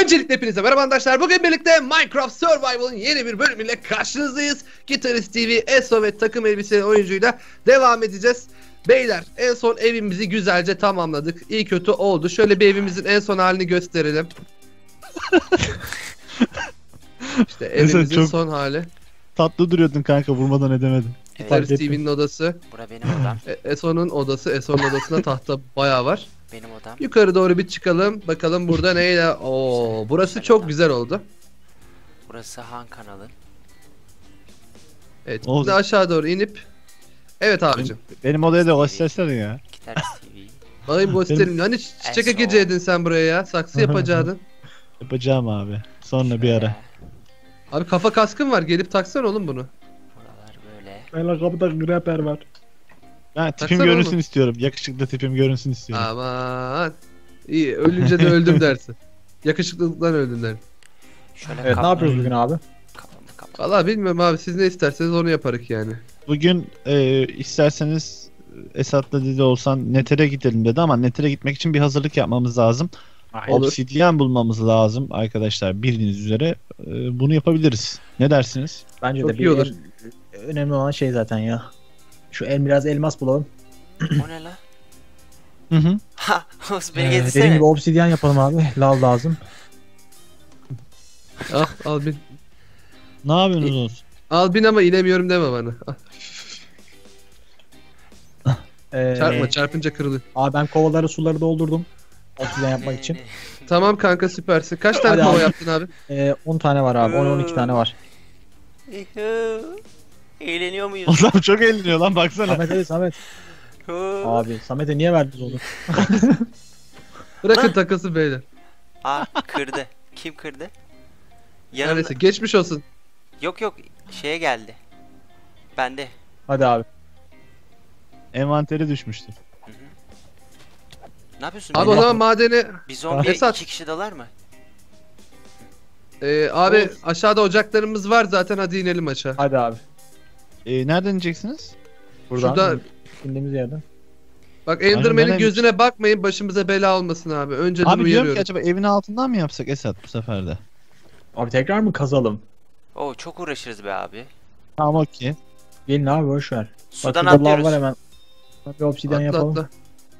Öncelikle hepinize merhaba arkadaşlar. Bugün birlikte Minecraft Survival'ın yeni bir bölümüyle karşınızdayız. Gitarist TV, Eso ve takım elbiseli oyuncuyla devam edeceğiz. Beyler, en son evimizi güzelce tamamladık. İyi kötü oldu. Şöyle bir evimizin en son halini gösterelim. İşte evimizin çok son hali. tatlı duruyordun kanka, vurmadan edemedim. Gitarist TV'nin odası. Bura benim odam. Eso'nun odası. Eso'nun odasında tahta bayağı var. Benim odam. Yukarı doğru bir çıkalım. Bakalım burada neyle. Oo, burası çok güzel oldu. Burası Han kanalı. Evet. Oldu. Şimdi aşağı doğru inip. Evet abicim. Benim odaya da göstersene ya. Gitarist TV. Bakayım göstereyim. Hani çiçek En ekeceydin sen buraya ya. Saksı yapacaktın. Yapacağım abi. Sonra bir ara. Abi kafa kaskın var. Gelip taksan oğlum bunu. Buralar böyle. Beyler kapıda grabber var. Ben tipim Taksana görünsün oğlum. istiyorum. Yakışıklı tipim görünsün istiyorum. Aman. İyi. Ölünce de öldüm dersin. Yakışıklılıktan öldüm dersin. Şöyle Evet, ne yapıyoruz bugün abi? Kapımı. Valla bilmiyorum abi. Siz ne isterseniz onu yaparız yani. Bugün isterseniz Esat'la dedi olsan Nether'e gidelim dedi ama Nether'e gitmek için bir hazırlık yapmamız lazım. Olur. Obsidyen bulmamız lazım arkadaşlar, bildiğiniz üzere. Bunu yapabiliriz. Ne dersiniz? Bence Çok de iyi olur. önemli olan şey zaten ya. Şu biraz elmas bulalım. O ne la? Hı hı. Ha! Oğuz beni Dediğim getirsene. gibi obsidyen yapalım abi. Lav lazım. Al bin. Ne yapıyorsunuz? Al bin ama inemiyorum deme bana. Al, çarpma, çarpınca kırılıyor. Abi ben kovaları suları doldurdum. Obsidyen yapmak için. Tamam kanka, süpersin. Kaç tane Hadi kova abi. yaptın abi? 10 tane var abi. 10-12 tane var. Eğleniyor muyuz? Adam çok eğleniyor lan, baksana. Samet hadi Samet. Abi Samet'e niye verdiniz onu? Bırakın takası beyler. Aa kırdı. Kim kırdı? Yanımda. Neredeyse geçmiş olsun. Yok yok şeye geldi. Bende. Hadi abi. Envanteri düşmüştür. Ne yapıyorsun? Abi o zaman madeni Bir zombiye Esat. 2 kişi dalar mı? abi aşağıda ocaklarımız var zaten, hadi inelim aşağı. Hadi abi. Nereden ineceksiniz? Buradan. Şurada İndiğimiz yerden. bak, Aynen, Enderman'in nereden gözüne bakmayın, başımıza bela olmasın abi. Önceden Abi diyorum ki uyarıyorum. acaba evin altından mı yapsak Esat bu sefer de? Abi tekrar mı kazalım? Oo çok uğraşırız be abi. Tamam, okey. Gelin abi boş ver. Sudan Bak, şurada lav atlıyoruz. var hemen. Bir obsidyen Atla yapalım. atla.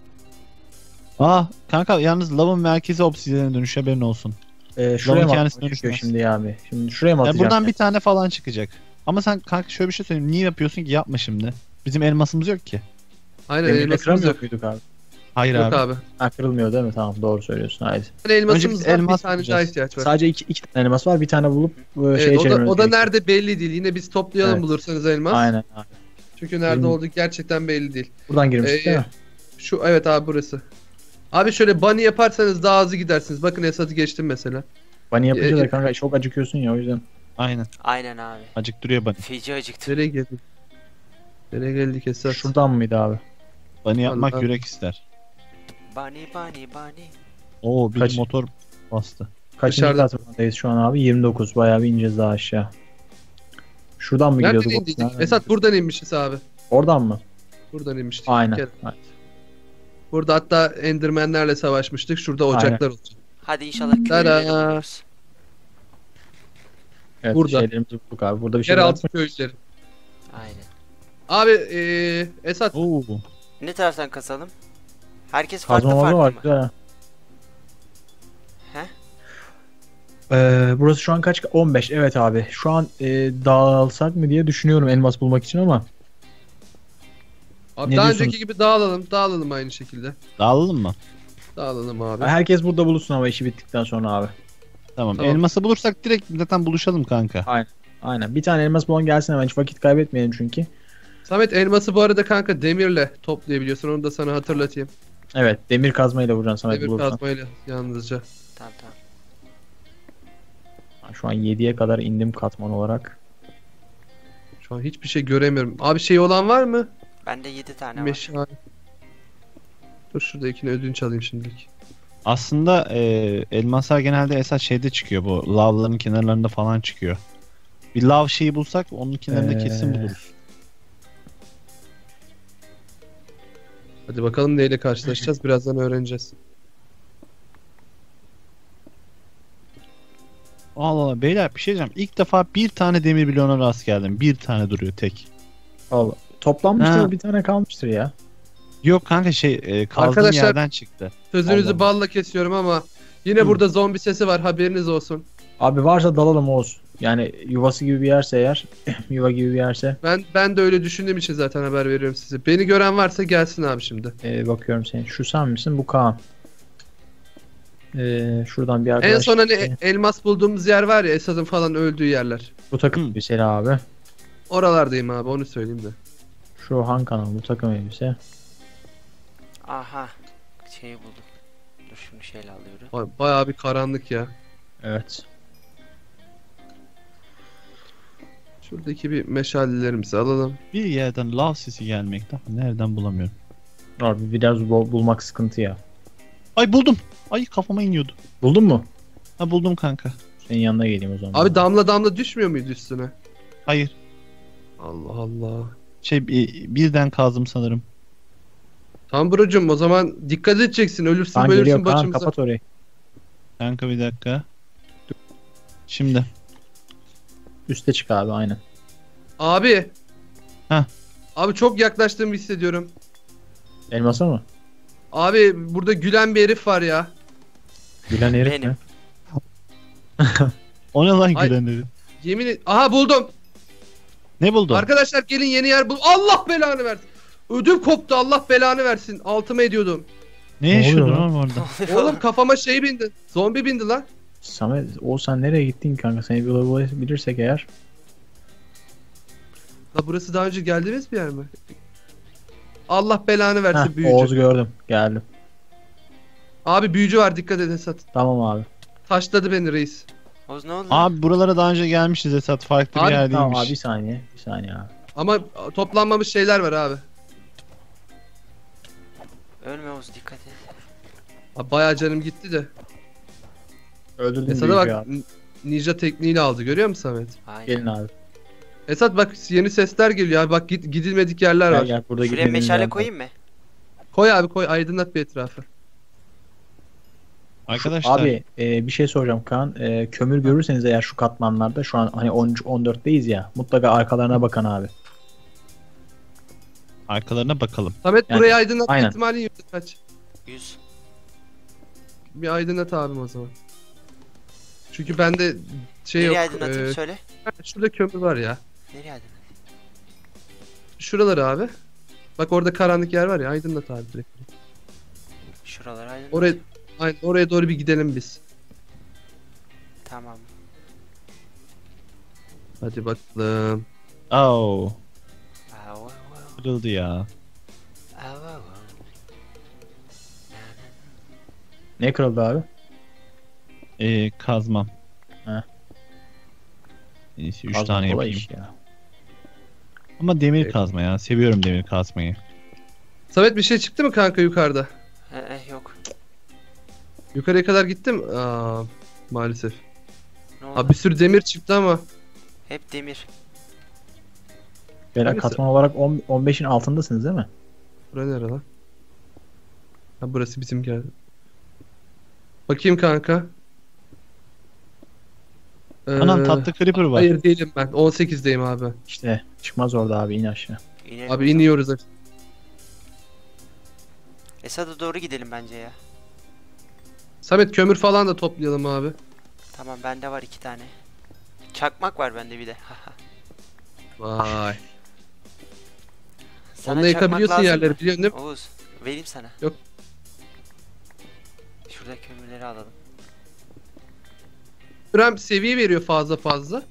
Kanka yalnız lavın merkezi obsidiyene dönüş, haberin olsun. Şuraya mı kendisine atmak düşmez. şimdi abi? Şimdi şuraya mı Yani atacağım? buradan bir tane falan çıkacak. Ama sen kanka şöyle bir şey söyleyeyim. Niye yapıyorsun ki? Yapma şimdi. Bizim elmasımız yok ki. Aynen, Demirle elmasımız kıramıyor yok. muyduk abi? Hayır Yok abi. abi. Ha, kırılmıyor değil mi? Tamam, doğru söylüyorsun. Haydi. Yani elmasımız Önce biz var, elmas bir tane daha bulacağız. ihtiyaç var. Sadece iki tane elmas var. Bir tane bulup Evet, şeye o da çevirmemiz gerekiyor. nerede belli değil. Yine biz toplayalım, Evet. bulursanız elmas. Aynen. Çünkü nerede Benim- olduğu gerçekten belli değil. Buradan girmiştik değil mi? Şu evet abi, burası. Abi şöyle bunny yaparsanız daha hızlı gidersiniz. Bakın Esat'ı geçtim mesela. Bani yapınca e- da kanka çok acıkıyorsun ya, o yüzden. Aynen. Aynen abi. Acık duruyor bani. Feci acıktım. Nereye geldik? Nereye geldik Esat? Şuradan mıydı abi? Bani yapmak Vallahi. yürek ister. Bunny bunny bunny. Oo, bir Kaç? motor bastı. Kaçıncı Dışarıda. katmandayız şu an abi? 29. Bayağı bir ineceğiz daha aşağı. Şuradan mı Nereden gidiyorduk? indik? Nereden Esat gidiyorduk? buradan inmişiz abi. Oradan mı? Buradan inmiştik. Aynen. Gel. Aynen. Burada hatta Endermenlerle savaşmıştık. Şurada Aynen. ocaklar olacak. Hadi inşallah Tada. köylüleri buluruz. Evet, Burada. şeylerimizi bulduk abi. Burada bir şey Yeraltı var mı? köyleri. Aynen. Abi Esat, Oo. Ne taraftan kasalım? Herkes farklı Kazma farklı var. mı? Güzel. He? Burası şu an kaç? 15. Evet abi. Şu an dağılsak mı diye düşünüyorum elmas bulmak için ama. abi Ne daha diyorsunuz? önceki gibi dağılalım. Dağılalım aynı şekilde. Dağılalım mı? Dağılalım abi. Herkes burada buluşsun ama işi bittikten sonra abi. Tamam. Tamam. Elması bulursak direkt zaten buluşalım kanka. Aynen. Bir tane elmas bulan gelsin hemen. Hiç vakit kaybetmeyelim çünkü. Samet, elması bu arada kanka demirle toplayabiliyorsun. Onu da sana hatırlatayım. Evet. Demir kazmayla vuracaksın Samet Demir bulursan. kazmayla yalnızca. Tamam tamam. Şu an 7'ye kadar indim katman olarak. Şu an hiçbir şey göremiyorum. Abi şey olan var mı? Bende 7 tane var. Meşale. Dur şuradakini ödünç alayım şimdilik. Aslında elmaslar genelde esas şeyde çıkıyor, bu lavların kenarlarında falan çıkıyor. Bir lav şeyi bulsak onun kenarında kesin buluruz. Hadi bakalım neyle karşılaşacağız. Birazdan öğreneceğiz. Allah Allah beyler bir şey diyeceğim. İlk defa bir tane demir bloğuna rast geldim. Bir tane duruyor tek. Allah. Toplanmıştır Ha. bir tane kalmıştır ya. Yok kanka kazdığım Arkadaşlar- yerden çıktı. Sözünüzü Allah. balla kesiyorum ama yine Hı. burada zombi sesi var, haberiniz olsun. Abi varsa dalalım Oğuz. Yani yuvası gibi bir yerse eğer, yuva gibi bir yerse Ben de öyle düşündüğüm için zaten haber veriyorum size. Beni gören varsa gelsin abi şimdi. bakıyorum senin. Şu sen misin? Bu Kaan. Şuradan bir arkadaş. En son hani elmas bulduğumuz yer var ya, Esad'ın falan öldüğü yerler. Bu takım elbiseli abi. Oralardayım abi, onu söyleyeyim de. Şu Han kanalı bu takım elbise. Aha. Şeyi buldum. Dur şunu şeyle alıyorum. Bayağı bir karanlık ya. Evet. Şuradaki bir meşalelerimizi alalım. Bir yerden lav sesi gelmekte ama nereden bulamıyorum. Abi biraz bulmak sıkıntı ya. Ay buldum. Ay kafama iniyordu. Buldun mu? Ha buldum kanka. Senin yanına geleyim o zaman. Abi damla damla düşmüyor muydu üstüne? Hayır. Allah Allah. Birden kazdım sanırım. Tamam brocum, o zaman dikkat edeceksin. Ölürsün Kaan bölürsün geliyor Kaan başımıza. kapat orayı. Kanka bir dakika. Şimdi. Üste çık abi aynen. Abi. Heh. Abi çok yaklaştığımı hissediyorum. Elmasa mı? Abi burada gülen bir herif var ya. Gülen herif Benim. mi? O ne lan Ay. gülen dedi. Yemin Aha buldum. Ne buldun? Arkadaşlar gelin, yeni yer bul. Allah belanı versin. Ödüm koptu, Allah belanı versin. Altıma ediyordum. Ne Ne yaşıyordun oluyor lan? oğlum orada? Oğlum kafama şey bindi. Zombi bindi lan. Samet o sen nereye gittin kanka? Seni bir bulabilirsek eğer. La burası daha önce geldiğimiz bir yer mi? Allah belanı versin Heh, büyücü. Oğuz'u gördüm. Geldim. Abi büyücü var, dikkat et Esat. Tamam abi. Taşladı beni reis. Oğuz ne oldu? lan? Abi buralara daha önce gelmişiz Esat. Farklı Abi, bir yer değilmiş. Tamam abi bir saniye. Bir saniye abi. Ama toplanmamış şeyler var abi. Ölme Oğuz, dikkat et. Abi bayağı canım gitti de. Öldürdüm Esat'a büyücüyü bak, abi. ninja tekniğiyle aldı, görüyor musun Samet? Aynen. Gelin abi. Esat bak, yeni sesler geliyor abi, bak gidilmedik yerler Gel var. gel burada Şuraya gidelim meşale ya. koyayım mı? Koy abi koy, aydınlat bir etrafı. Arkadaşlar. Abi bir şey soracağım Kaan. Kömür görürseniz eğer şu katmanlarda şu an hani 13 14'teyiz ya. Mutlaka arkalarına bakın abi. Arkalarına bakalım. Samet Yani, burayı aydınlatma aynen. ihtimalin yok, kaç. 100. Bir aydınlat abim o zaman. Çünkü bende şey Nereye yok. aydınlatayım söyle. Şurada kömür var ya. Nereye aydınlatayım? Şuraları abi. Bak orada karanlık yer var ya, aydınlat abi direkt. Şuraları aydınlat. Oraya doğru bir gidelim biz. Tamam. Hadi bakalım. Oo. Au, au, au. Kırıldı ya. Au, au, au. Ne kırıldı abi? Kazmam. Heh. Neyse 3 Kazma tane kolay yapayım. iş ya. Ama demir Evet. kazma ya. Seviyorum demir kazmayı. Samet bir şey çıktı mı kanka yukarıda? Yok. Yukarıya kadar gittim. Maalesef. Ne oldu? Abi bir sürü demir çıktı ama. Hep demir. Beyler Hangisi? katman olarak 15'in altındasınız değil mi? Bura nere lan? Ha burası bizim geldi. Bakayım kanka. Anam tatlı creeper var. Hayır değilim ben. 18'deyim abi. İşte çıkmaz orada abi in aşağı. İnelim. Abi iniyoruz. Esad'a doğru gidelim bence ya. Samet kömür falan da toplayalım abi. Tamam, bende var 2 tane. Çakmak var bende bir de. Vay. Sana Onunla çakmak yakabiliyorsun lazım yerleri, mı? biliyorsun değil mi? Oğuz vereyim sana. Yok. Şurada kömürleri alalım. Hem seviye veriyor fazla fazla.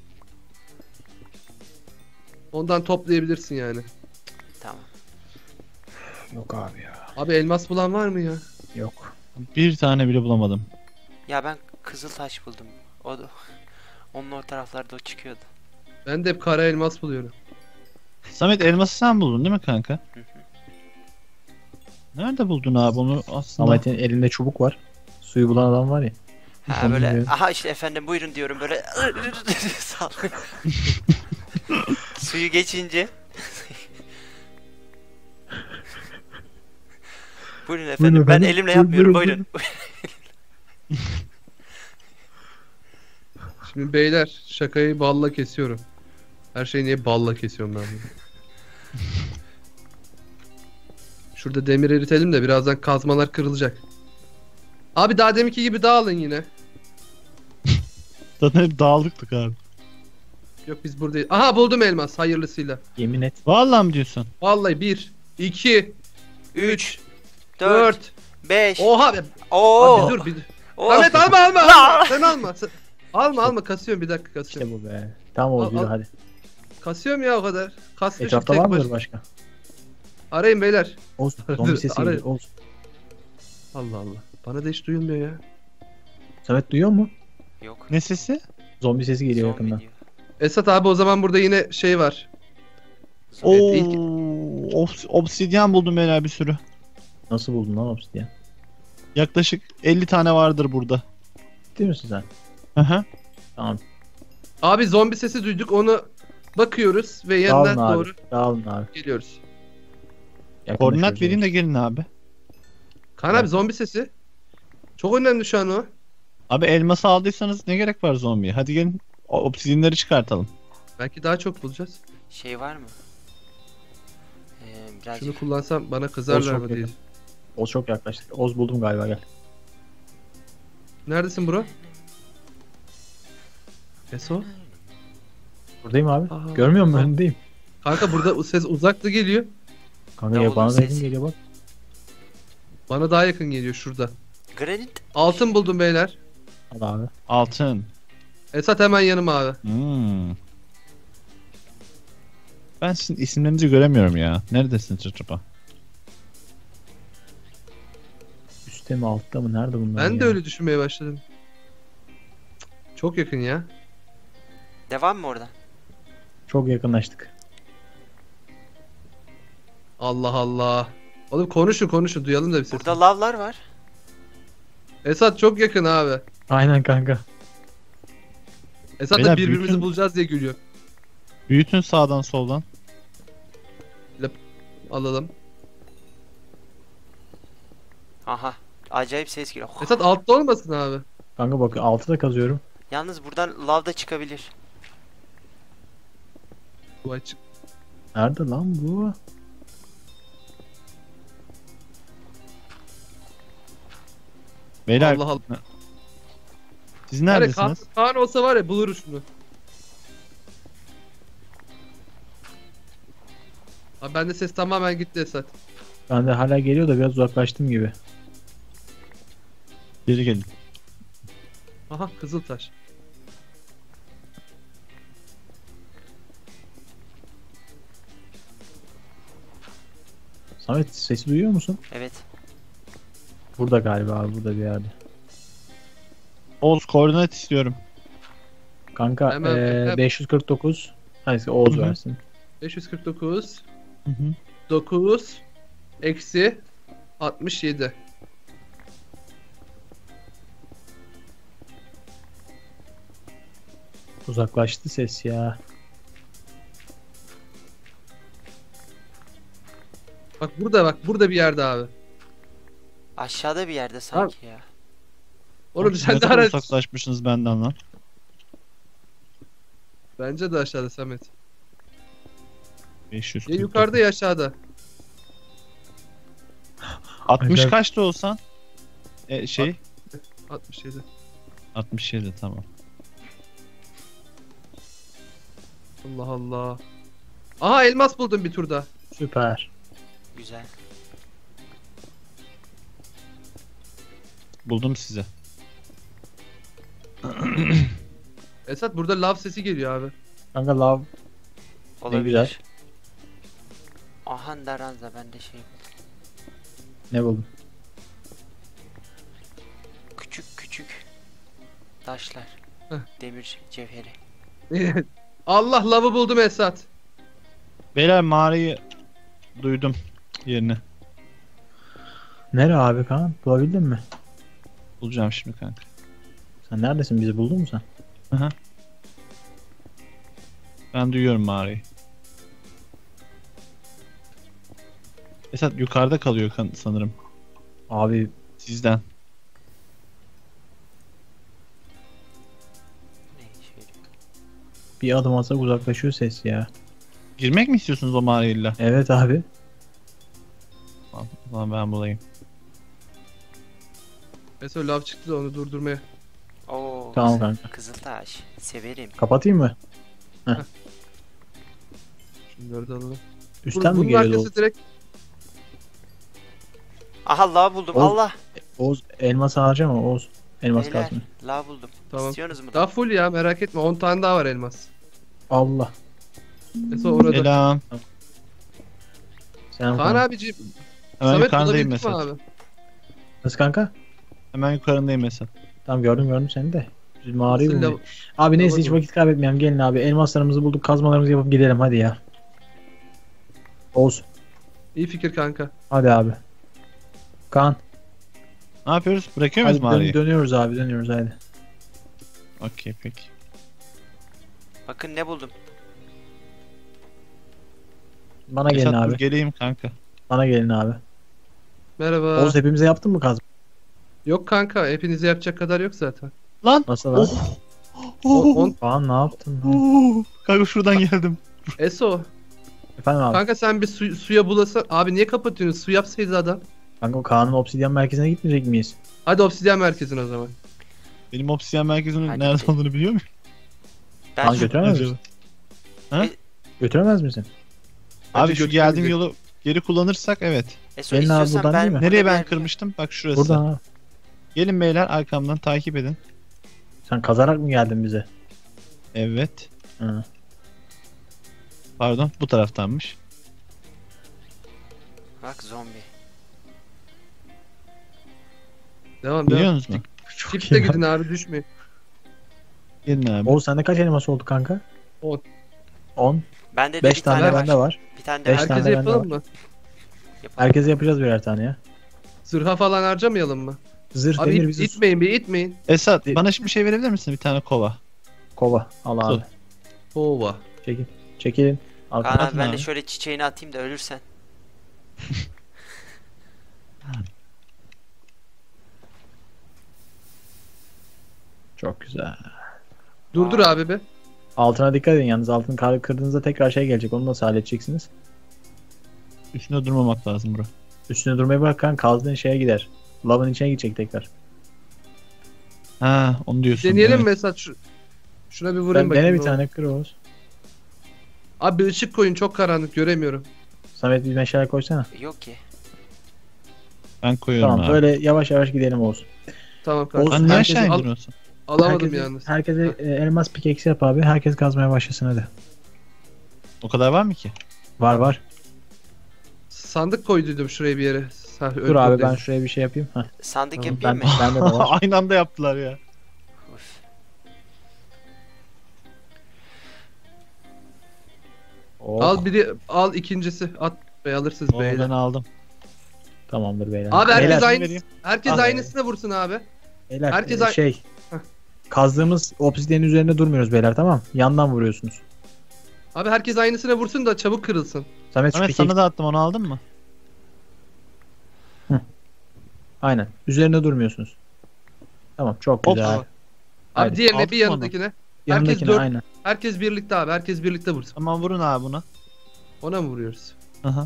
Ondan toplayabilirsin yani. Tamam. Yok abi ya. Abi elmas bulan var mı ya? Yok. Bir tane bile bulamadım. Ya ben kızıl taş buldum. O da onun o taraflarda o çıkıyordu. Ben de hep kara elmas buluyorum. Samet elması sen buldun değil mi kanka? Hı hı. Nerede buldun abi onu aslında? Samet'in elinde çubuk var. Suyu bulan adam var ya. Ha Onu böyle diyor. aha işte efendim buyurun diyorum böyle sal. Suyu geçince buyurun efendim, Buyurun ben efendim. elimle yapmıyorum, Buyurun, buyurun. Şimdi beyler şakayı balla kesiyorum. Her şeyi niye balla kesiyorum ben bunu? Şurada demir eritelim de birazdan kazmalar kırılacak. Abi daha deminki gibi dağılın yine. Zaten hep dağıldıktık abi. Yok biz buradayız. Aha buldum elmas hayırlısıyla. Yemin et. Vallahi mi diyorsun? Vallahi 1, 2, 3, 4. 4, 5. Oha be. Oo. Abi dur bir. Oo. Ahmet alma alma. La! Sen alma. Alma kasıyorum bir dakika kasıyorum. İşte bu be. Tamam Oğuz Al, yürü al. hadi. Kasıyorum ya o kadar. Kasmışım Etrafta tek var mıdır baş. başka? Arayın beyler. Oğuz zombi sesi Arayın. geliyor. Oğuz. Allah Allah. Bana da hiç duyulmuyor ya. Samet duyuyor mu? Yok. Ne sesi? Zombi sesi geliyor Zombi yakından. diyor. Esat abi o zaman burada yine şey var. Oo, Evet, obsidyen buldum beyler bir sürü. Nasıl buldun lan obsidian? Yaklaşık 50 tane vardır burada. Ciddi misin sen? Aha. Tamam. Abi zombi sesi duyduk onu bakıyoruz ve Dağılın yanından abi. doğru Dağılın abi. geliyoruz. Koordinat vereyim de gelin abi. Kaan abi zombi sesi. Çok önemli şu an o. Abi elması aldıysanız ne gerek var zombiye? Hadi gelin obsidyenleri çıkartalım. Belki daha çok bulacağız. Şey var mı? Birazcık. Şunu kullansam bana kızarlar çok mı diye. yakın. Oğuz çok yaklaştık. Oğuz buldum galiba gel. Neredesin bro? Eso? Buradayım abi. Aha. Görmüyor musun Aha. önündeyim. Kanka burada ses uzakta geliyor. Kanka Davulun ya bana da yakın sesi. geliyor bak. Bana daha yakın geliyor şurada. Granit. Altın buldum beyler. Al abi. Altın. Esat hemen yanıma abi. Hmm. Ben sizin isimlerinizi göremiyorum ya. Neredesiniz acaba? Üstte mi altta mı? Nerede bunlar Ben ya? de öyle düşünmeye başladım. Çok yakın ya. Devam mı oradan? Çok yakınlaştık. Allah Allah. Oğlum konuşun duyalım da bir ses. Burada lavlar var. Esat çok yakın abi. Aynen kanka. Esat da Beyler, birbirimizi bütün- bulacağız diye gülüyor. Büyütün sağdan soldan. Alalım. Aha. Acayip ses geliyor. Esat altta olmasın abi. Kanka bak altıda kazıyorum. Yalnız buradan lav da çıkabilir. Bu açık. Nerede lan bu? Beyler Allah Allah. siz Var ya, neredesiniz? Kaan olsa var ya buluruz şunu. Abi bende ses tamamen gitti Esat. Ben de hala geliyor da biraz uzaklaştım gibi. Geri gelin. Aha Kızıltaş. Samet sesi duyuyor musun? Evet. Burada galiba abi burada bir yerde. Oğuz koordinat istiyorum. Kanka Hemen- 549. Hangisi Oğuz Hı hı. versin. 549 Hı hı. 9 eksi 67. Uzaklaştı ses ya. Bak burada bir yerde abi. Aşağıda bir yerde sanki ya. Oğlum Siz sen ne de kadar ara. uzaklaşmışsınız benden lan. Bence de aşağıda Samet. 500. Ya yukarıda ya aşağıda. 60 Acayip. kaçta olsan? Şey 67. 67 tamam. Allah Allah. Aha elmas buldum bir turda. Süper. Güzel. Buldum size. Esat burada lav sesi geliyor abi. Kanka lav Olabilir. güzel. Aha Daranza ben de şey. ne buldun? Küçük küçük taşlar. Heh. Demir cevheri. Allah lavı buldum Esat. Beyler mağarayı duydum yerini. Nere abi Kaan? Bulabildin mi? Bulacağım şimdi kanka. Sen neredesin? Bizi buldun mu sen? Ben duyuyorum mağarayı. Esat yukarıda kalıyor sanırım. Abi Neymiş? Sizden. Bir adım atsak uzaklaşıyor ses ya. Girmek mi istiyorsunuz o mağarayla? Evet abi. Lan ben bulayım. Mesela lav çıktı da onu durdurmaya. Oo. Tamam kanka. Kızıltaş. Severim. Kapatayım mı? Şunları da alalım. Üstten mi Bunun geliyordu arkası direkt Aha lav buldum. Oğuz- Allah. Oğuz elmas harcama Oğuz. Elmas Beyler kazma. lav buldum. Tamam. İstiyorsunuz mu? daha full ya, merak etme. 10 tane daha var elmas. Allah. Mesela orada. Selam. Selam Kaan kanka. abiciğim. Hemen Samet yukarıdayım bulabildik mi mesela. abi? Nasıl kanka? Hemen yukarındayım mesela. Tamam gördüm seni de. Biz mağarayı Nasıl bulmayı. lav- Abi neyse hiç Lava vakit kaybetmeyelim. Gelin abi. Elmaslarımızı bulduk. Kazmalarımızı yapıp gidelim hadi ya. Oğuz. İyi fikir kanka. Hadi abi. Kaan. Ne yapıyoruz? Bırakıyor Hadi muyuz mağarayı? dönüyoruz abi dönüyoruz hadi. Okey peki. Bakın ne buldum. Bana gelin Esat dur abi. geleyim kanka. Bana gelin abi. Merhaba. Oğuz hepimize yaptın mı kazma? Yok kanka, hepinize yapacak kadar yok zaten. Lan! Nasıl lan? On, Kaan ne yaptın lan? Kanka şuradan geldim. Eso. Efendim abi. Kanka sen bir suya bulasan. Abi niye kapatıyorsun? Su yapsaydı adam. Kanka Kaan'ın obsidyen merkezine gitmeyecek miyiz? Hadi obsidyen merkezine o zaman. Benim obsidiyen merkezinin Hadi nerede gidelim. olduğunu biliyor muyum? Ben Kaan şu- götüremez Acaba? misin? Götüremez misin? Abi Bence şu götürmeyecek. geldiğim yolu geri kullanırsak evet. Eso Gelin abi, istiyorsan buradan ben değil mi? burada Nereye bir ben yer- kırmıştım? Bak şurası. Buradan abi. Gelin beyler arkamdan takip edin. Sen kazarak mı geldin bize? Evet. Hı. Pardon bu taraftanmış. Bak zombi. Devam Biliyor devam. musunuz? Çifte gidin abi, düşmeyin. Gelin abi. Oğuz sende kaç elmas oldu kanka? 10. 10. Bende de 5 bir tane tane bende var. Bir tane de Beş var. tane Herkese bende yapalım mı? Yapalım. Herkese yapacağız birer tane ya. Zırha falan harcamayalım mı? Zırh Abi demir bizi itmeyin, bir itmeyin. Esat bana şimdi bir şey verebilir misin? Bir tane kova. kova. Al abi. Ova. Çekil. Çekilin. Al. Kaan abi Atın ben de abi. şöyle çiçeğini atayım da ölürsen. Çok güzel. Durdur Aa. abi be. Altına dikkat edin yalnız altını kırdığınızda tekrar şey gelecek. Onu nasıl halledeceksiniz? Üstüne durmamak lazım bro. Üstüne durmayı bırak kan kazdığın şeye gider. Lavın içine gidecek tekrar. Ha onu diyorsun. Deneyelim evet. mesela şuna bir vurayım Ben bakayım. dene bir ne tane olur. kır Oğuz. Abi bir ışık koyun, çok karanlık göremiyorum. Samet bir meşale koysana. Yok ki. Ben koyuyorum Tamam abi. böyle yavaş yavaş gidelim Oğuz. Tamam kanka. Lan niye herkesi aşağı al- indiriyorsun? Alamadım herkese, yalnız. Herkese elmas pickaxe yap abi. Herkes kazmaya başlasın hadi. O kadar var mı ki? Var. Sandık koyduydum şuraya bir yere. Dur abi ben şuraya bir şey yapayım. Heh, Sandık Tamam, yapayım ben, mı? bende de var. Aynı anda yaptılar ya. Uf. Oh, Al ikincisi. At be, alırsınız Oo, beyler. ben aldım. tamamdır beyler. Abi herkes beyler, aynı. vereyim. Herkes Abi. aynısını vursun abi. beyler, herkes ay- şey. Heh. Kazdığımız obsidiyenin üzerinde durmuyoruz beyler tamam. Yandan vuruyorsunuz. Abi herkes aynısına vursun da çabuk kırılsın. Samet şu Ahmet pickaxe. sana da attım onu aldın mı? Aynen. Üzerinde durmuyorsunuz. Tamam çok Hop. güzel. Abi Haydi, diğerine aldın bir mı onu? yanındakine. Yanındakine dört- aynen. Herkes birlikte abi. Herkes birlikte vursun. Tamam vurun abi buna. Ona mı vuruyoruz? Aha.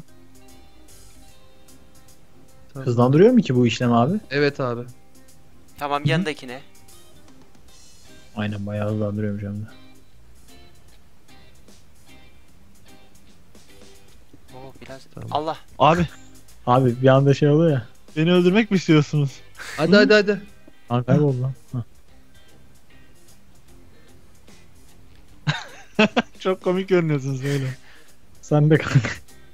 Tamam. Hızlandırıyor mu ki bu işlem abi? Evet abi. Tamam yanındakine. Aynen bayağı hızlandırıyormuş hem de. Oo biraz. Tamam. Allah. Abi Abi bir anda şey oluyor ya. beni öldürmek mi istiyorsunuz? Hadi hadi hadi. Lan kayboldu lan. Hah. Çok komik görünüyorsunuz böyle. Sen de kanka.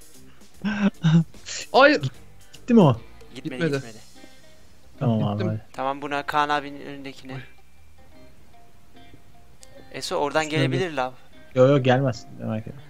Hayır. Gitti mi o? Gitmedi Gitmedi. gitmedi. Tamam abi. Gittim. hadi. Tamam buna Kaan abinin önündekine. Eso oradan Şöyle. gelebilir lav. Yo gelmez. Merak etme.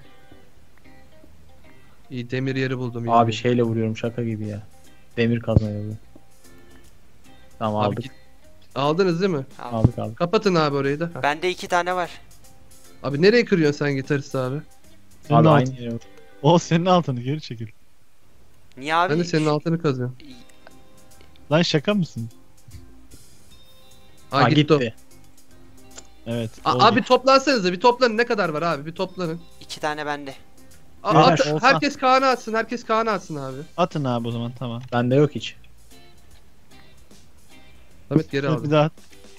İyi, demir yeri buldum. yine. Abi şeyle vuruyorum şaka gibi ya. Demir kazmayla vuruyorum. Tamam Abi aldık. Aldınız değil mi? Al. Aldık. Kapatın abi orayı da. Heh. Bende 2 tane var. Abi nereye kırıyorsun sen gitarist abi? Senin Abi altın. aynı yere vur. O senin altını geri çekil. Niye abi? Ben de senin altını kazıyorum. Lan şaka mısın? Ha, gitti. o. Evet. Abi toplansanıza, bir toplanın, ne kadar var abi, bir toplanın. 2 tane bende. Beyler, olsa- Herkes Kaan'a atsın, herkes Kaan'a atsın abi. Atın abi o zaman, tamam. Bende yok hiç. Samet geri Evet, aldı. bir daha at.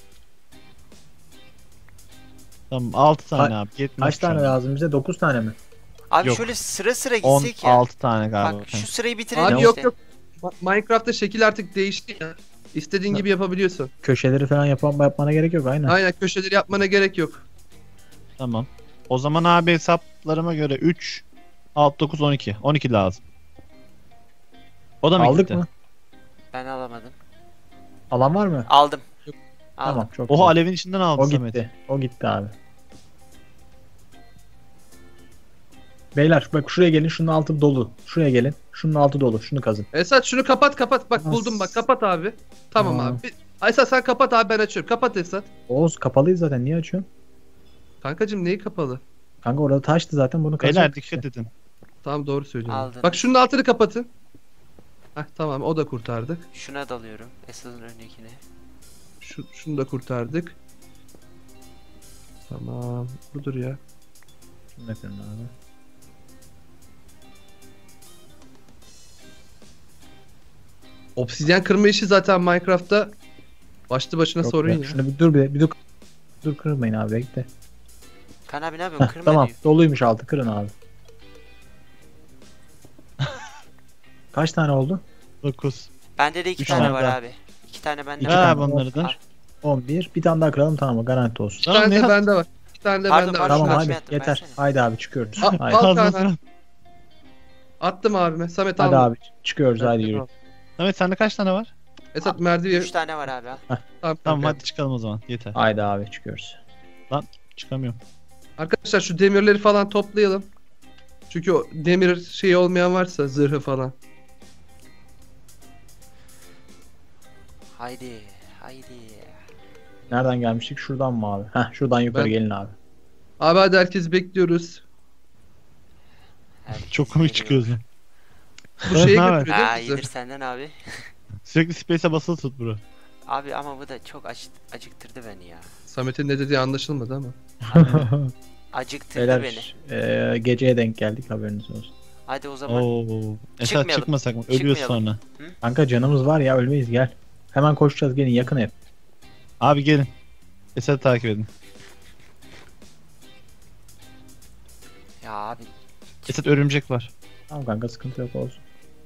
Tamam 6 tane abi. Yetmiyor Kaç şu tane an. lazım bize? 9 tane mi? Abi Yok. şöyle sıra sıra gitsek ya. 16 tane galiba. Bak şu sırayı bitirelim Abi işte. yok yok. Minecraft'ta şekil artık değişti ya. İstediğin gibi yapabiliyorsun. Köşeleri falan yapmana gerek yok aynen. Aynen, köşeleri yapmana gerek yok. Tamam. O zaman abi hesaplarıma göre 3, 6, 9, 12. 12 lazım. O da mı Aldık gitti? mı? Ben alamadım. Alan var mı? Aldım. Yok. Aldım. Tamam çok Oha güzel. alevin içinden aldı O Samet. gitti. O gitti abi. Beyler bak şuraya gelin. Şunun altı dolu. Şuraya gelin. Şunun altı dolu. Şunu kazın. Esat şunu kapat. Bak As- buldum, bak kapat abi. Tamam Tamam. abi. Esat sen kapat abi, ben açıyorum. Kapat Esat. Oğuz kapalıyız zaten. Niye açıyorsun? Kankacım neyi kapalı? Kanka orada taştı zaten. Bunu Beyler kazacak dikkat işte. edin. Tamam, doğru söylüyorsun. Aldın. Bak şunun altını kapatın. Heh, tamam, o da kurtardık. Şuna dalıyorum. Esad'ın önündekine. Şunu da kurtardık. Tamam. Budur ya. Şunu yapıyorum abi. Obsidyen kırma işi zaten Minecraft'ta başlı başına Çok sorun güzel. ya. Şunu bir dur bir dur. Dur kırmayın abi bekle. Kan abi ne yapıyorsun? Heh, Kırma tamam diyor. doluymuş altı kırın abi. Kaç tane oldu? 9. Bende de 2 Üç tane tane var daha. abi. 2 tane bende İki var. Ha tane. bunları da. Al. 11. Bir tane daha kıralım tamam mı? Garanti olsun. Bir Tamam, tane ne de yap- bende var. Bir tane de Pardon, bende var. pardon. Tamam Şunu Şunu aç. hadi açmayı yeter. versene. Haydi abi çıkıyoruz. Al, Haydi. al Fazla Kaan abi. Attım abime. Samet Hadi alma. abi çıkıyoruz hadi yürü. Samet sende kaç tane var? Esat merdiven. 3 tane var abi. Al. Tamam, Tamam kanka. hadi çıkalım o zaman. Yeter. Haydi abi çıkıyoruz. Çıkamıyorum. Arkadaşlar şu demirleri falan toplayalım. Çünkü o demir şeyi olmayan varsa, zırhı falan. Haydi. Haydi. Nereden gelmiştik? Şuradan mı abi? Heh şuradan yukarı Ben- gelin abi. Abi hadi herkes bekliyoruz. Herkes Çok komik geliyor. çıkıyorsun. Bu Evet, şeye ne haber? götürüyor Ha değil mi iyidir bizi? senden abi. Sürekli space'e basılı tut bro. Abi ama bu da çok acıktırdı beni ya. Samet'in ne dediği anlaşılmadı ama. Acıktırdı beni. Beyler geceye denk geldik haberiniz olsun. Hadi o zaman. Oo. Esat Çıkmayalım. çıkmasak mı? Ölüyoruz Çıkmayalım. sonra. Kanka canımız var ya ölmeyiz gel. Hemen koşacağız gelin yakın ev. Abi gelin. Esat'ı takip edin. Ya abi. Esat örümcek var. Tamam kanka sıkıntı yok olsun.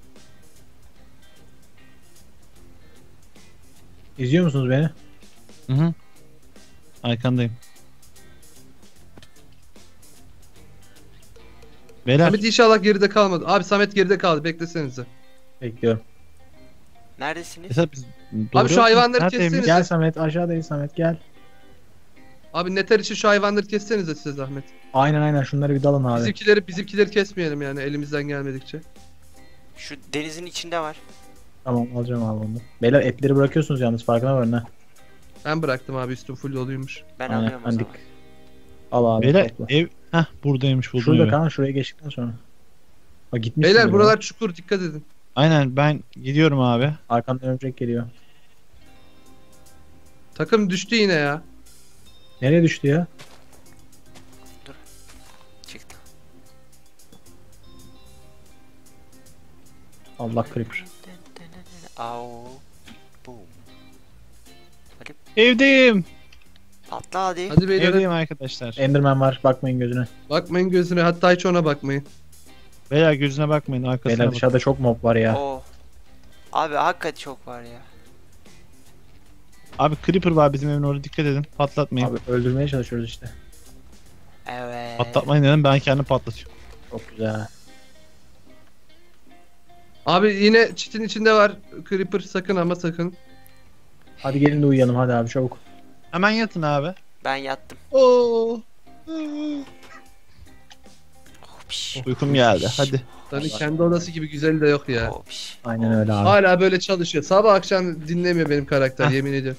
İzliyor musunuz beni? Hı hı. Arkandayım. Beyler Samet inşallah geride kalmadı. Abi Samet geride kaldı. Beklesenize. Bekliyorum. Neredesiniz? Esat biz Abi şu hayvanları Neredeymiş? kessenize. Gel Samet aşağıdayız Samet gel. Abi Nether için şu hayvanları kessenize size zahmet. Aynen şunları bir dalın abi. Bizimkileri kesmeyelim yani elimizden gelmedikçe. Şu denizin içinde var. Tamam alacağım abi onu. Beyler etleri bırakıyorsunuz yalnız farkına varın ha. Ben bıraktım abi, üstüm full doluymuş. Ben Aynen, alıyorum o handik. zaman. Al abi Beyler topla. ev buradaymış buldum Şurada evi. kan şuraya geçtikten sonra. Bak gitmiş. Beyler buralar çukur, dikkat edin. Aynen ben gidiyorum abi. Arkamdan örümcek geliyor. Takım düştü yine ya. Nereye düştü ya? Çıktı. Allah creeper. Au. Boom. Evdeyim. Patla hadi. Hadi beyler, Evdeyim arkadaşlar. Enderman var bakmayın gözüne. bakmayın gözüne, hatta hiç ona bakmayın. Beyler gözüne bakmayın arkasına Beyler bakın. dışarıda çok mob var ya. Oo. Abi hakikaten çok var ya. Abi creeper var bizim evin orada, dikkat edin. Patlatmayın. Abi öldürmeye çalışıyoruz işte. Evet. Patlatmayın dedim, ben kendim patlatıyorum. Çok güzel. Abi yine çitin içinde var Creeper, sakın ama sakın. Hadi gelin de uyuyalım hadi abi çabuk. Hemen yatın abi. Ben yattım. Oo. Hopiş. Uykum geldi. Hadi. Tabii kendi odası gibi güzeli de yok ya. Hopiş. Aynen öyle abi. Hala böyle çalışıyor. Sabah akşam dinlemiyor benim karakter, yemin ediyorum.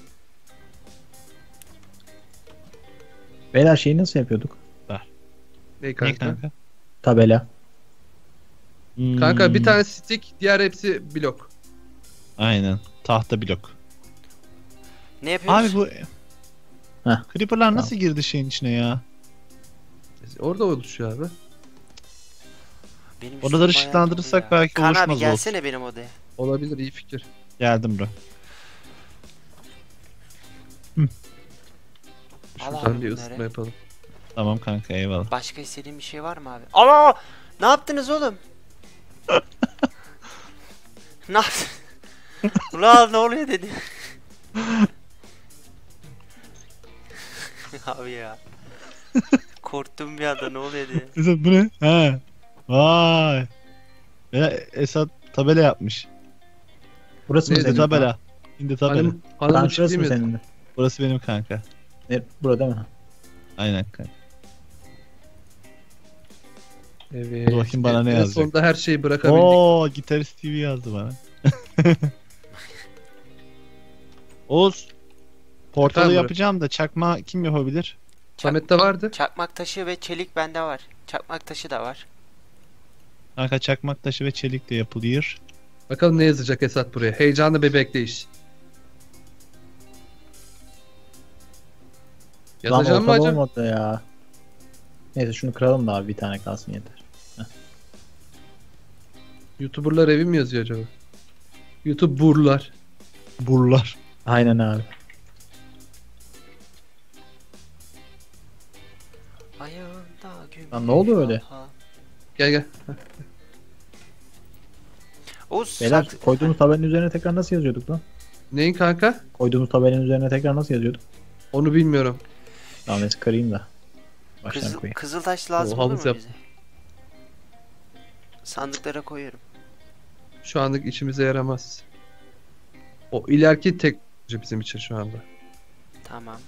Beyler şeyi nasıl yapıyorduk? Ey Ne kanka. kanka? Tabela. Kanka bir Hmm, tane stick, diğer hepsi blok. Aynen. Tahta blok. Ne yapıyoruz? Abi bu Creeper'lar nasıl girdi şeyin içine ya? Orada oluşuyor abi. Benim Odaları üstüm bayağı ışıklandırırsak dolu ya. belki Kaan abi oluşmaz olsun. gelsene benim odaya. Olabilir, iyi fikir. Geldim bro. Al Şuradan abi bir bunları. ısıtma yapalım. Tamam kanka eyvallah. Başka istediğin bir şey var mı abi? Aa! Ne yaptınız oğlum? Ne yaptın? Ulan ne oluyor dedi. Abi ya. Korktum bir anda ne oluyor dedi. Esat bu ne? He. Vay. Ya Esat tabela yapmış. Burası mı Neydi senin? Tabela. Şimdi tabela. Hanım Kaan şurası mı mi? senin? Burası benim kanka. Ne? Burada mı? Aynen kanka. Evet. Dur bakayım bana ne En yazacak. sonunda her şeyi bırakabildik. Oo, Gitarist TV yazdı bana. Oğuz. Portalı Efendim bro? yapacağım da çakma kim yapabilir? Samet'te vardı. Çakmak taşı ve çelik bende var. Çakmak taşı da var. Kanka çakmak taşı ve çelik de yapılıyor. Bakalım ne yazacak Esat buraya. Heyecanlı bir bekleyiş. Lan Yazacağım mı ortada acaba? olmadı ya. Neyse şunu kıralım da abi, bir tane kalsın yeter. YouTuber'lar evi mi yazıyor acaba? YouTube burlar. Burlar. Aynen abi. Ayağında gümüş Lan ne oldu öyle? halka. Gel gel. Oğuz Beyler sak- koyduğumuz tabelanın üzerine tekrar nasıl yazıyorduk lan? Neyin kanka? Koyduğumuz tabelanın üzerine tekrar nasıl yazıyorduk? Onu bilmiyorum. Tamam neyse kırayım da. Baştan Kızıl, koyayım. Kızıltaş lazım O, olur havuz mu yap. bize? Sandıklara koyuyorum. Şu anlık işimize yaramaz. O ileriki teknoloji bizim için şu anda. Tamam.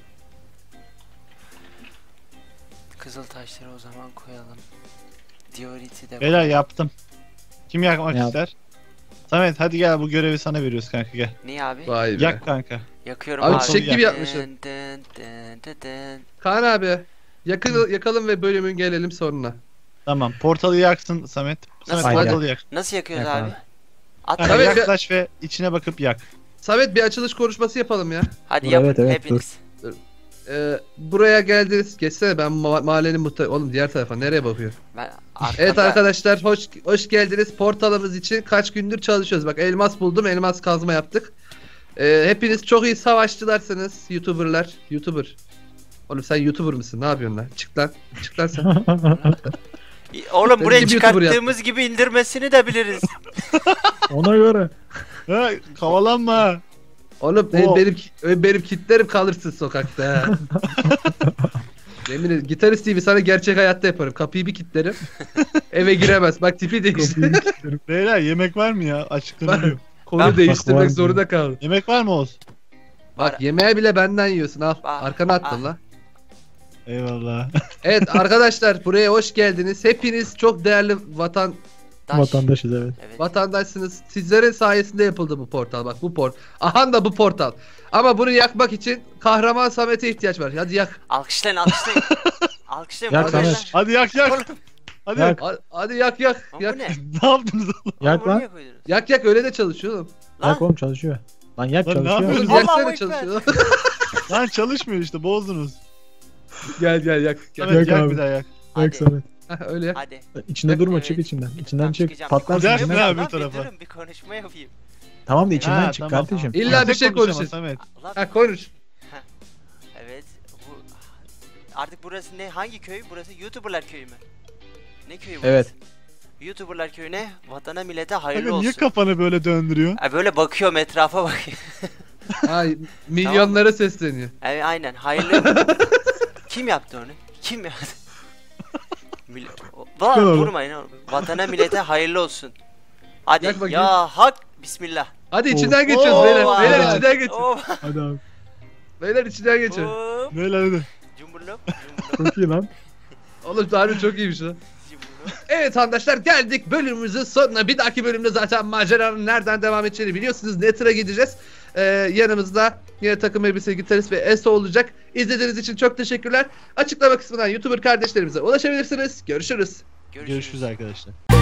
Kızıltaşları o zaman koyalım. Dioriti de Beyler yaptım. Kim yakmak Yap. ister? Samet hadi gel, bu görevi sana veriyoruz kanka, gel. Niye abi? Vay be. Yak kanka. Yakıyorum Abi abi. çiçek gibi Dın yapmışsın. dın dın dın dın. Kaan abi. Yakalım ve bölümün gelelim sonuna. Tamam, portalı yaksın Samet. Nasıl? Samet Haydi. portalı yak. Nasıl yakıyoruz Yak abi? abi. At Kanka Evet, yaklaş ve içine bakıp yak. Samet bir açılış konuşması yapalım ya. Hadi Dur, yapın evet, evet, hepiniz. Buraya geldiniz. Geçsene ben mahallenin oğlum diğer tarafa nereye bakıyor? Ben arkada... Evet arkadaşlar hoş geldiniz. Portalımız için kaç gündür çalışıyoruz. Bak elmas buldum. Elmas kazma yaptık. Hepiniz çok iyi savaşçılarsınız. YouTuber'lar. YouTuber. Oğlum sen YouTuber mısın? Ne yapıyorsun lan? Çık lan. Çık lan sen. Oğlum Ben buraya bir YouTuber çıkarttığımız gibi indirmesini de biliriz. Ona göre. Ha, havalanma. Oğlum O- benim kitlerim kalırsın sokakta. ha. Yemin ederim Gitarist TV sana gerçek hayatta yaparım. Kapıyı bir kilitlerim. Eve giremez. Bak tipi değişti. Beyler yemek var mı ya? Açıklanıyor. Konu Bak, değiştirmek var zorunda kaldım. Yemek var mı Oğuz? Bak yemeği bile benden yiyorsun al. Bak, Arkana attın ah. lan. Eyvallah. Evet arkadaşlar buraya hoş geldiniz. Hepiniz çok değerli Daş. Vatandaşız evet. Evet. vatandaşsınız. Sizlerin sayesinde yapıldı bu portal. Bak bu portal. Aha da bu portal. Ama bunu yakmak için kahraman Samet'e ihtiyaç var. Hadi yak. Alkışlayın alkışlayın. Alkışlayın. Yak bu ne Samet. lan? Hadi yak yak. Oğlum, Hadi. Yak. Hadi yak yak. bu Yak ne? Ne yaptınız oğlum? Yak Bunu lan. niye koydunuz? yak öyle de çalışıyor oğlum. Lan. Yak oğlum çalışıyor. Lan yak Lan ne çalışıyor. yapıyorsun? Oğlum Allahu yaksana Ekber. çalışıyor. Lan çalışmıyor işte, bozdunuz. Gel yak. Samet Yak yak abi. bir daha yak. Hadi. Yak Samet. Hah, öyle yak. Hadi. İçinde durma, Evet. çık içinden. İçinden Tamam, çık. çıkacağım. Patlarsın Yak içinden. ne abi Lan bu tarafa? Bir durun bir konuşma yapayım. Tamam da içinden Ha, çık tamam, kardeşim. tamam. İlla bir Tek şey konuş ama konuşun. Lan, Samet. Ha konuş. evet. Bu artık burası ne? Hangi köy? Burası YouTuber'lar köyü mü? Ne köyü burası? Evet. YouTuber'lar köyüne, vatana millete hayırlı Kanka niye olsun. kafanı böyle döndürüyorsun? Böyle bakıyorum etrafa bakıyorum. Ay milyonlara sesleniyor. Aynen hayırlı. Kim yaptı onu? Kim yaptı? Lan oğlum. vurmayın oğlum. Vatana millete hayırlı olsun. Hadi Yak bakayım. ya hak bismillah. Hadi içinden Oo. geçiyoruz Oo, beyler. vay. Beyler içinden geçin. Oh. Hadi abi. Beyler içinden geçin. Hop. Neler hadi. Cumburlop. Çok iyi lan. Oğlum harbi çok iyiymiş lan. Cumburlop. Evet arkadaşlar geldik bölümümüzün sonuna. Bir dahaki bölümde zaten maceranın nereden devam edeceğini biliyorsunuz. Nether'a gideceğiz. Yanımızda yine takım elbise gitarist ve Eso olacak. İzlediğiniz için çok teşekkürler. Açıklama kısmından YouTuber kardeşlerimize ulaşabilirsiniz. Görüşürüz. Görüşürüz arkadaşlar.